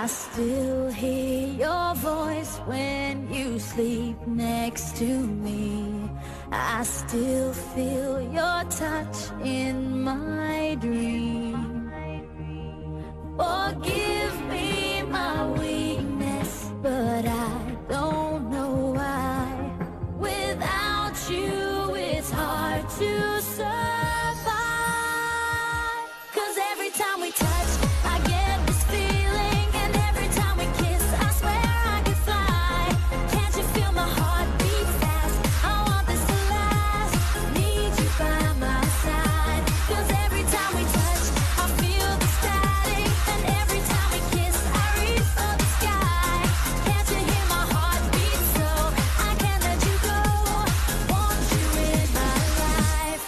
I still hear your voice when you sleep next to me. I still feel your touch in my dream. Forgive me my weakness, but I don't know why. Without you, it's hard to survive. 'Cause every time we touch, I get this feeling, and every time we kiss, I swear I could fly. Can't you feel my heart beat fast? I want this to last. Need you by my side. 'Cause every time we touch, I feel the static, and every time we kiss, I reach for the sky. Can't you hear my heart beat? So I can't let you go. Want you in my life.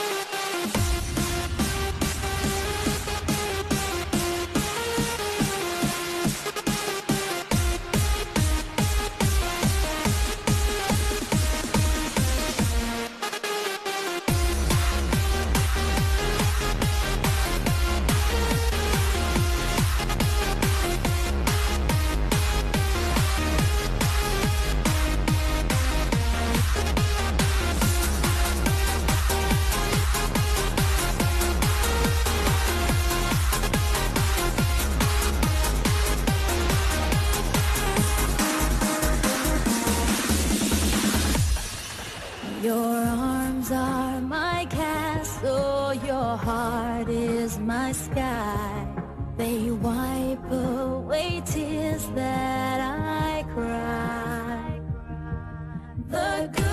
Your arms are my castle, your heart is my sky. They wipe away tears that I cry. The good